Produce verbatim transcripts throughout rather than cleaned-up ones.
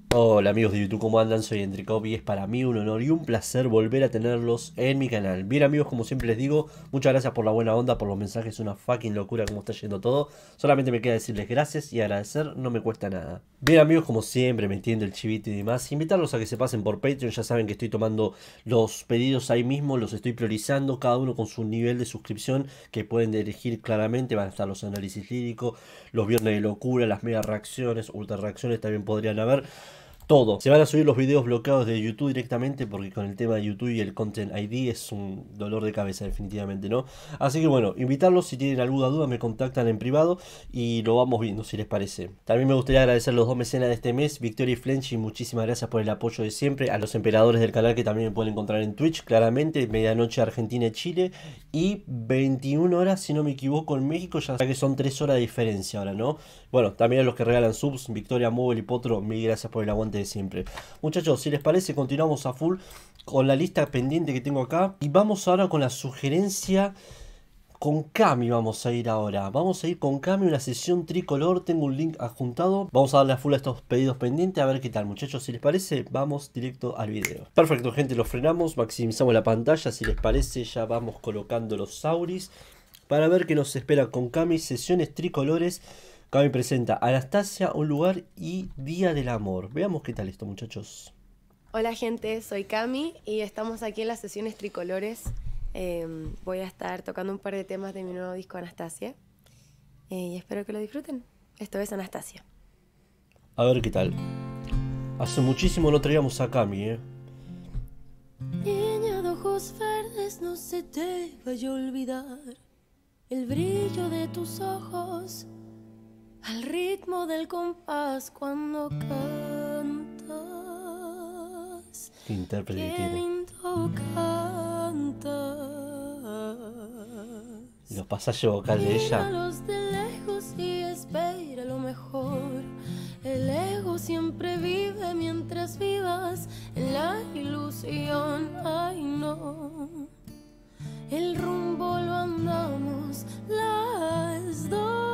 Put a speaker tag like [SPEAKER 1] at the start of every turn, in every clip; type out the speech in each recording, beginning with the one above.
[SPEAKER 1] Hola amigos de YouTube, ¿cómo andan? Soy Entricop y es para mí un honor y un placer volver a tenerlos en mi canal. Bien amigos, como siempre les digo, muchas gracias por la buena onda, por los mensajes, una fucking locura como está yendo todo. Solamente me queda decirles gracias y agradecer, no me cuesta nada. Bien amigos, como siempre, metiendo el chivito y demás, invitarlos a que se pasen por Patreon. Ya saben que estoy tomando los pedidos ahí mismo, los estoy priorizando, cada uno con su nivel de suscripción que pueden elegir claramente. Van a estar los análisis líricos, los viernes de locura, las mega reacciones, ultra reacciones también podrían haber. Todo. Se van a subir los videos bloqueados de YouTube directamente porque con el tema de YouTube y el Content I D es un dolor de cabeza definitivamente, ¿no? Así que bueno, invitarlos, si tienen alguna duda me contactan en privado y lo vamos viendo si les parece. También me gustaría agradecer a los dos mecenas de este mes, Victoria y Flenchy, muchísimas gracias por el apoyo de siempre. A los emperadores del canal que también me pueden encontrar en Twitch, claramente, medianoche Argentina y Chile y veintiuna horas si no me equivoco en México, ya que son tres horas de diferencia ahora, ¿no? Bueno, también a los que regalan subs, Victoria, Móvil y Potro, mil gracias por el aguante de siempre. Muchachos, si les parece, continuamos a full con la lista pendiente que tengo acá. Y vamos ahora con la sugerencia. Con Cami vamos a ir ahora. Vamos a ir con Cami, una sesión tricolor. Tengo un link adjuntado. Vamos a darle a full a estos pedidos pendientes. A ver qué tal, muchachos. Si les parece, vamos directo al video. Perfecto, gente. Lo frenamos. Maximizamos la pantalla. Si les parece, ya vamos colocando los sauris. Para ver qué nos espera con Cami. Sesiones tricolores. Cami presenta Anastasia, un lugar y Día del Amor. Veamos qué tal esto, muchachos.
[SPEAKER 2] Hola gente, soy Cami y estamos aquí en las sesiones tricolores. Eh, voy a estar tocando un par de temas de mi nuevo disco Anastasia eh, y espero que lo disfruten. Esto es Anastasia.
[SPEAKER 1] A ver qué tal. Hace muchísimo no traíamos a Cami, ¿eh?
[SPEAKER 3] Niña de ojos verdes, no se te vaya a olvidar el brillo de tus ojos al ritmo del compás cuando cantas.
[SPEAKER 1] Qué intérprete que
[SPEAKER 3] Qué
[SPEAKER 1] tiene.
[SPEAKER 3] lindo cantas.
[SPEAKER 1] Y los pasajes vocales de ella.
[SPEAKER 3] Míralos de lejos y espera lo mejor. El ego siempre vive mientras vivas en la ilusión. Ay no, el rumbo lo andamos las dos.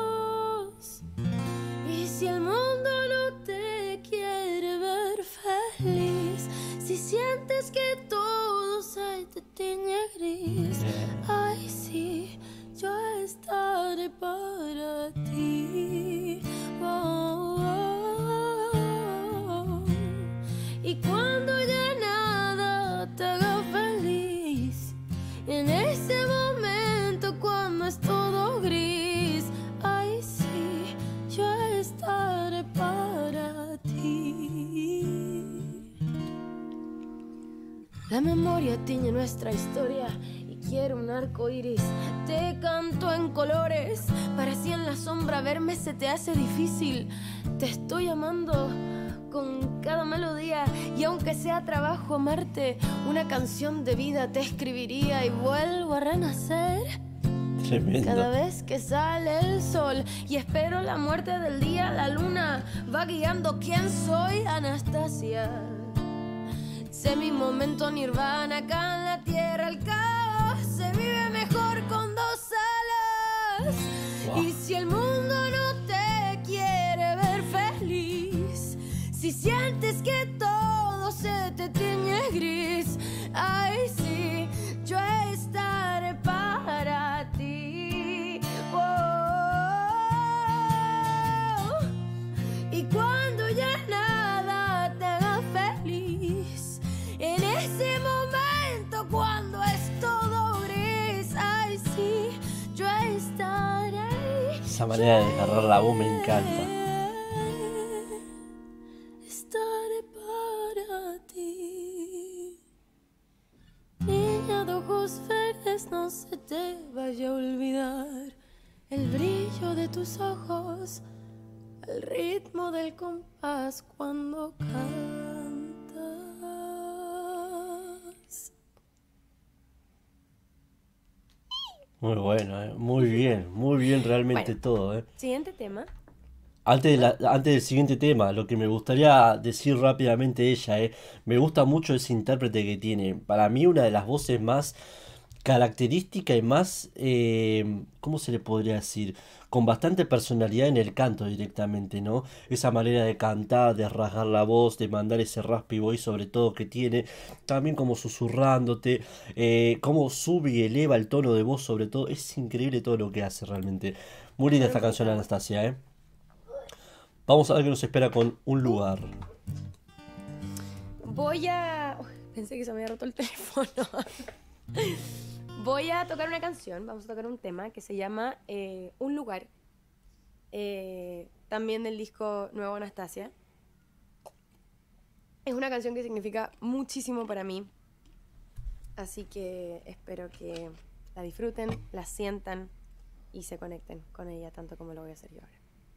[SPEAKER 3] Y si el mundo no te quiere ver feliz, si sientes que todo se te tiñe gris, ay sí, yo estaré para ti. Oh, oh, oh. Y cuando ya nada te haga feliz, en ese momento cuando es todo gris, ay sí, yo estaré para ti. La memoria tiñe nuestra historia y quiero un arco iris. Te canto en colores para así en la sombra verme se te hace difícil. Te estoy amando con cada melodía y aunque sea trabajo amarte, una canción de vida te escribiría y vuelvo a renacer.
[SPEAKER 1] Tremendo.
[SPEAKER 3] Cada vez que sale el sol y espero la muerte del día, la luna va guiando quién soy, Anastasia. Sé mi momento nirvana acá en la tierra, el caos se vive mejor con dos alas.
[SPEAKER 1] Wow.
[SPEAKER 3] Y si el mundo no te quiere ver feliz, si sientes que todo se te tiñe gris, ay sí, yo estaré para ti. Oh, y cuando ya nada te haga feliz, en ese momento cuando es todo gris, ay sí, yo estaré.
[SPEAKER 1] Esa manera de agarrar la voz me encanta.
[SPEAKER 3] Estaré para ti. Niña de ojos verdes, no se te vaya a olvidar el brillo de tus ojos al ritmo del compás cuando cantas.
[SPEAKER 1] Muy bueno, ¿eh? Muy bien, muy bien realmente
[SPEAKER 2] Bueno.
[SPEAKER 1] todo, ¿eh?
[SPEAKER 2] Siguiente tema.
[SPEAKER 1] Antes, de la- antes del siguiente tema, lo que me gustaría decir rápidamente ella, eh, me gusta mucho ese intérprete que tiene. Para mí una de las voces más característica y más, eh, ¿cómo se le podría decir? Con bastante personalidad en el canto directamente, ¿no? Esa manera de cantar, de rasgar la voz, de mandar ese raspy voice sobre todo que tiene, también como susurrándote, eh, cómo sube y eleva el tono de voz sobre todo, es increíble todo lo que hace realmente. Muy linda esta canción,
[SPEAKER 2] Hermosa.
[SPEAKER 1] Anastasia, ¿eh? Vamos a ver qué nos espera con Un Lugar.
[SPEAKER 2] Voy a... Uy, pensé que se me había roto el teléfono. Voy a tocar una canción, vamos a tocar un tema que se llama eh, Un Lugar, eh, también del disco Nuevo Anastasia. Es una canción que significa muchísimo para mí, así que espero que la disfruten, la sientan y se conecten con ella tanto como lo voy a hacer yo ahora.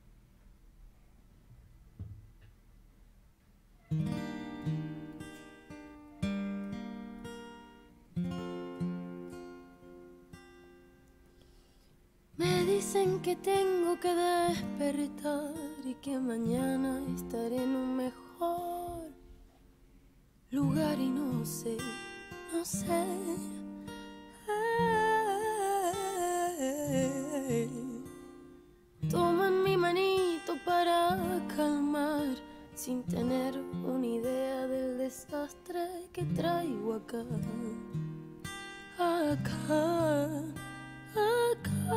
[SPEAKER 3] Me dicen que tengo que despertar y que mañana estaré en un mejor lugar y no sé, no sé. Ay, toman mi manito para calmar sin tener una idea del desastre que traigo acá, acá. Acá.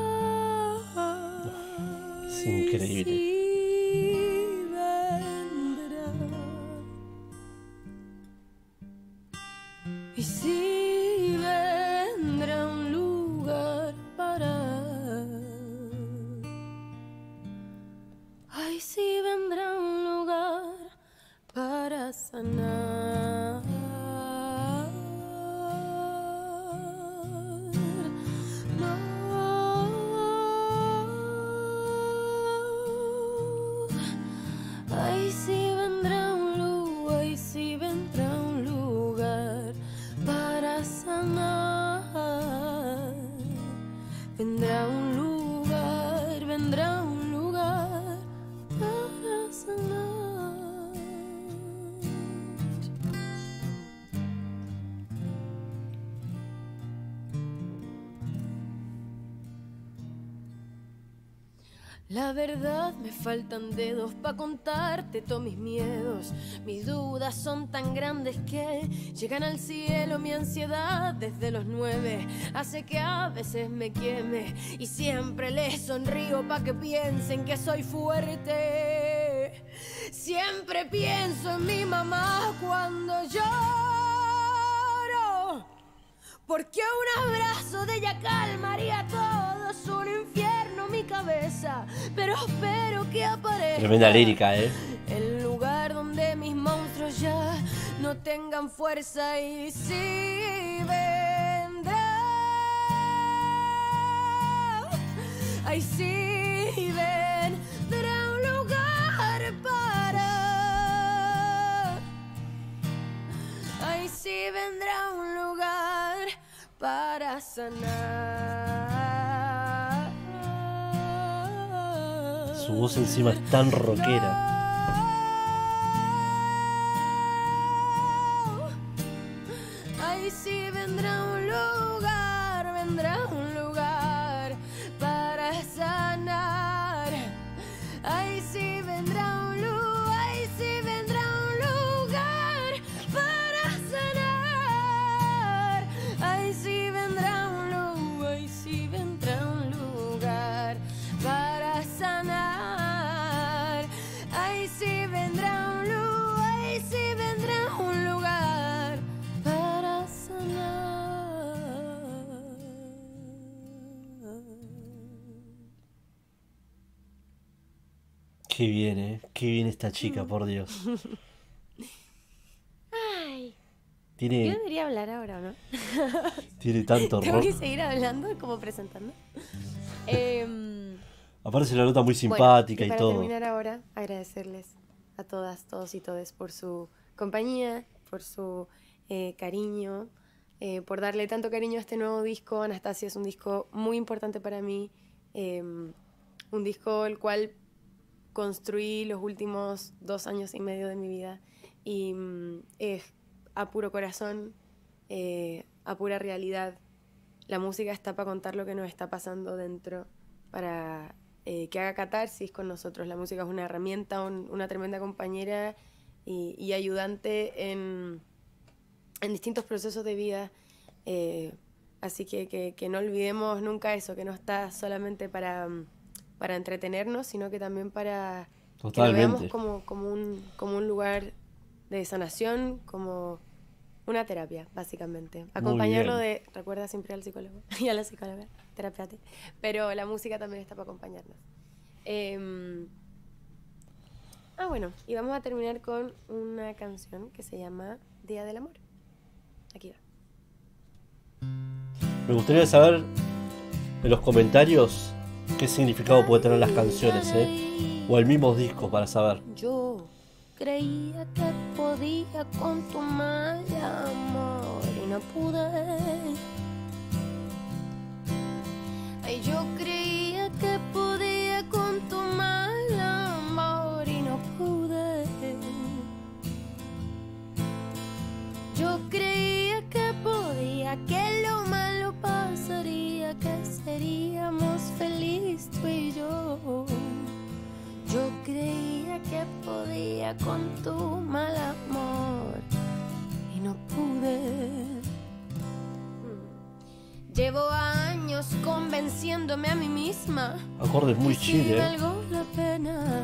[SPEAKER 1] Es increíble.
[SPEAKER 3] Y si vendrá, y si vendrá un lugar para, ay, si vendrá un lugar para sanar. Ay, si vendrá un lugar, ay, si vendrá un lugar para sanar. Vendrá un lugar, vendrá un lugar para sanar. La verdad, me faltan dedos pa' contarte todos mis miedos. Mis dudas son tan grandes que llegan al cielo. Mi ansiedad desde los nueve hace que a veces me queme. Y siempre les sonrío pa' que piensen que soy fuerte. Siempre pienso en mi mamá cuando lloro, porque un abrazo de ella calmaría todo. Es un infierno mi cabeza, pero espero que aparezca
[SPEAKER 1] Tremenda lírica, ¿eh?
[SPEAKER 3] el lugar donde mis monstruos ya no tengan fuerza. Y si vendrá, ay, si vendrá un lugar para, ay, si vendrá un lugar para sanar.
[SPEAKER 1] Su voz encima es tan rockera.
[SPEAKER 3] Ay, si vendrá un lugar, vendrá un lugar para sanar. Ay, si vendrá un lugar, ay, si vendrá un lugar para sanar. Ay, si vendrá un lugar, ay, si vendrá un lugar para sanar. Ay, si vendrá un lugar, ay, si vendrá un lugar para sanar.
[SPEAKER 1] Qué bien, ¿eh? Qué bien esta chica, por Dios.
[SPEAKER 2] Ay, yo
[SPEAKER 1] Tiene,
[SPEAKER 2] debería hablar ahora, ¿no?
[SPEAKER 1] tiene tanto
[SPEAKER 2] Tengo
[SPEAKER 1] rock.
[SPEAKER 2] que seguir hablando como presentando. Em,
[SPEAKER 1] Aparte se la nota muy
[SPEAKER 2] bueno,
[SPEAKER 1] simpática
[SPEAKER 2] y
[SPEAKER 1] y
[SPEAKER 2] para
[SPEAKER 1] todo.
[SPEAKER 2] terminar ahora, agradecerles a todas, todos y todes por su compañía, por su eh, cariño, eh, por darle tanto cariño a este nuevo disco. Anastasia es un disco muy importante para mí, em, un disco el cual construí los últimos dos años y medio de mi vida y mm, es a puro corazón, eh, a pura realidad, la música está para contar lo que nos está pasando dentro, para eh, que haga catarsis con nosotros. La música es una herramienta, un, una tremenda compañera y, y ayudante en, en distintos procesos de vida. Eh, así que, que, que no olvidemos nunca eso, que no está solamente para, para entretenernos, sino que también para
[SPEAKER 1] Totalmente.
[SPEAKER 2] que lo veamos como, como, un, como un lugar de sanación, como una terapia, básicamente. Acompañarlo de, recuerda siempre al psicólogo y a la psicóloga, terapiate. Pero la música también está para acompañarnos. Eh, ah, bueno, y vamos a terminar con una canción que se llama Día del Amor. Aquí va.
[SPEAKER 1] Me gustaría saber en los comentarios qué significado puede tener las canciones, ¿eh? O el mismo disco para saber.
[SPEAKER 3] Yo creía que podía con tu mal amor y no pude. Ay, yo creía que podía con tu mal amor y no pude. Yo creía que podía, que lo malo pasaría, que seríamos felices tú y yo. Yo creía que podía con tu mal amor y no pude. Llevo años convenciéndome a mí misma
[SPEAKER 1] Acordes muy
[SPEAKER 3] que sí
[SPEAKER 1] chill, ¿eh?
[SPEAKER 3] valgo la pena.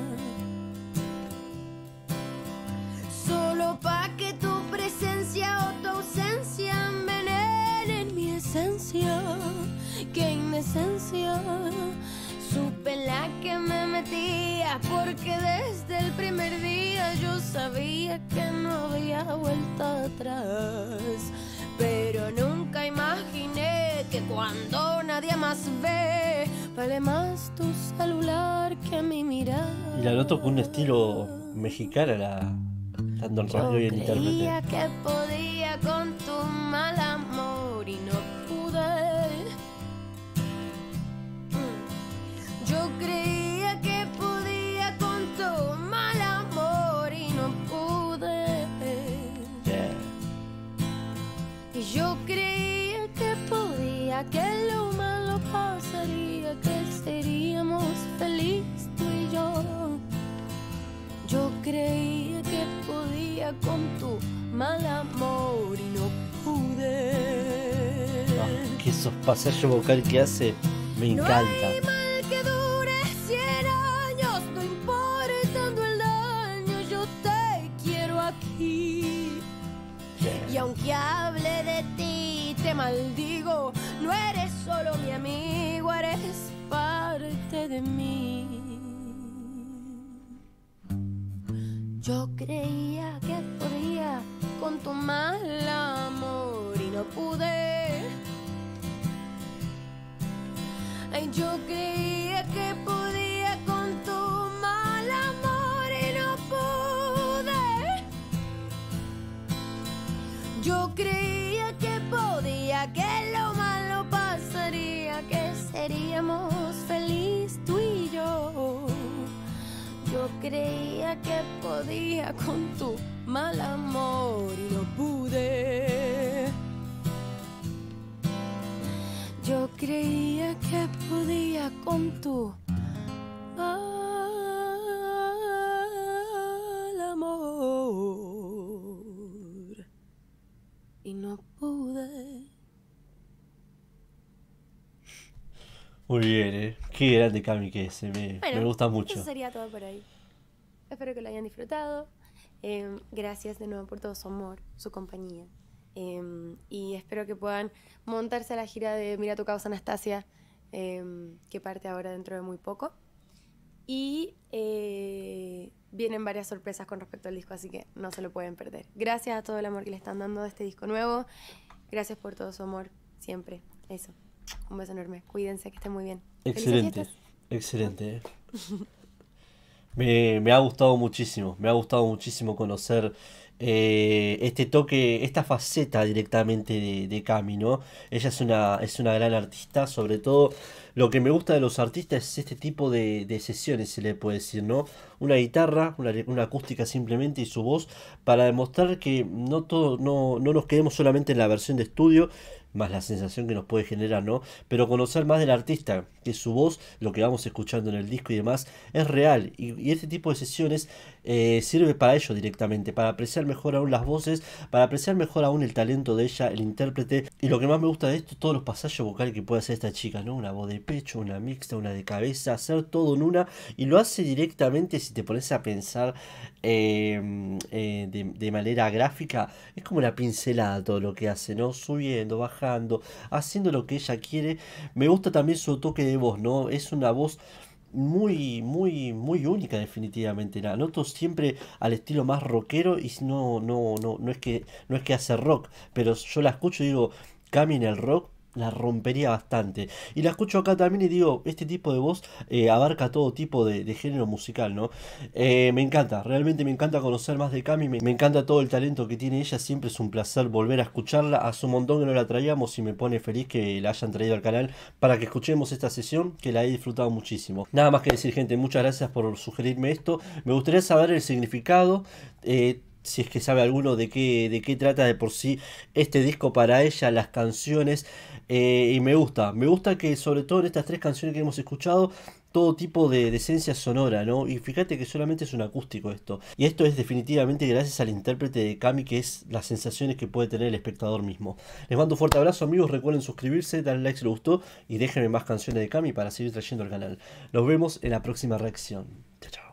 [SPEAKER 3] Solo pa' que tu presencia o tu ausencia envenenen mi esencia. Que en esencia supe en la que me metía, porque desde el primer día yo sabía que no había vuelta atrás. Pero nunca imaginé que cuando nadie más ve, vale más tu celular que mi mirada.
[SPEAKER 1] Y la noto con un estilo mexicano, la, tanto en radio y en
[SPEAKER 3] Yo creía
[SPEAKER 1] intérprete.
[SPEAKER 3] que podía con tu mal amor y no pude. Mm. Yo creía que podía con tu mal amor y no pude.
[SPEAKER 1] Yeah.
[SPEAKER 3] Y yo creía que podía, que lo malo pasaría, que seríamos felices tú y yo. Yo creía que podía con tu mal amor y no pude.
[SPEAKER 1] Ah, que esos pasallos vocales que hace me
[SPEAKER 3] No
[SPEAKER 1] encanta.
[SPEAKER 3] hay mal que dure cien años, no importando el daño, yo te quiero aquí. Y aunque hable de ti, te maldigo, no eres solo mi amigo, eres parte de mí. Yo creía que podía con tu mal amor y no pude. Ay, yo creía que podía con tu mal amor y no pude. Yo creía que podía, que lo malo pasaría, que seríamos felices tú y yo. Yo creía que podía con tu mal amor y no pude. Yo creía que podía con tu mal amor y no pude.
[SPEAKER 1] Muy bien, ¿eh? Qué grande Cami que es, eh, me,
[SPEAKER 2] Bueno,
[SPEAKER 1] me gusta mucho.
[SPEAKER 2] Eso sería todo por ahí. Espero que lo hayan disfrutado. Eh, gracias de nuevo por todo su amor, su compañía. Eh, y espero que puedan montarse a la gira de Mira tu causa Anastasia, eh, que parte ahora dentro de muy poco. Y eh, vienen varias sorpresas con respecto al disco, así que no se lo pueden perder. Gracias a todo el amor que le están dando de este disco nuevo. Gracias por todo su amor, siempre. Eso. Un beso enorme. Cuídense, que estén muy bien. Felices
[SPEAKER 1] Excelente,
[SPEAKER 2] fiestas.
[SPEAKER 1] excelente. ¿eh? Me, me ha gustado muchísimo, me ha gustado muchísimo conocer eh, este toque, esta faceta directamente de, de Cami, ¿no? Ella es una, es una gran artista, sobre todo lo que me gusta de los artistas es este tipo de, de sesiones, se le puede decir, ¿no? Una guitarra, una, una acústica simplemente y su voz para demostrar que no, todo, no, no nos quedemos solamente en la versión de estudio, más la sensación que nos puede generar, ¿no? Pero conocer más del artista, que su voz, lo que vamos escuchando en el disco y demás, es real. Y, y este tipo de sesiones eh, sirve para ello directamente, para apreciar mejor aún las voces, para apreciar mejor aún el talento de ella, el intérprete. Y lo que más me gusta de esto, todos los pasajes vocales que puede hacer esta chica, ¿no? Una voz de pecho, una mixta, una de cabeza, hacer todo en una. Y lo hace directamente, si te pones a pensar eh, eh, de, de manera gráfica, es como una pincelada todo lo que hace, ¿no? Subiendo, bajando, haciendo lo que ella quiere. Me gusta también su toque de voz, ¿no? Es una voz muy, muy, muy única definitivamente. La noto siempre al estilo más rockero y no, no, no, no es que, no es que hace rock, pero yo la escucho y digo, Cami en el rock la rompería bastante. Y la escucho acá también y digo, este tipo de voz eh, abarca todo tipo de, de género musical, ¿no? Eh, me encanta, realmente me encanta conocer más de Cami, me, me encanta todo el talento que tiene ella, siempre es un placer volver a escucharla, hace un montón que no la traíamos y me pone feliz que la hayan traído al canal para que escuchemos esta sesión, que la he disfrutado muchísimo. Nada más que decir, gente, muchas gracias por sugerirme esto, me gustaría saber el significado, eh, si es que sabe alguno de qué, de qué trata de por sí este disco para ella, las canciones, eh, y me gusta, me gusta que sobre todo en estas tres canciones que hemos escuchado, todo tipo de, de esencia sonora, ¿no? Y fíjate que solamente es un acústico esto, y esto es definitivamente gracias al intérprete de Cami, que es las sensaciones que puede tener el espectador mismo. Les mando un fuerte abrazo, amigos, recuerden suscribirse, darle like si les gustó, y déjenme más canciones de Cami para seguir trayendo al canal. Nos vemos en la próxima reacción. Chao, chao.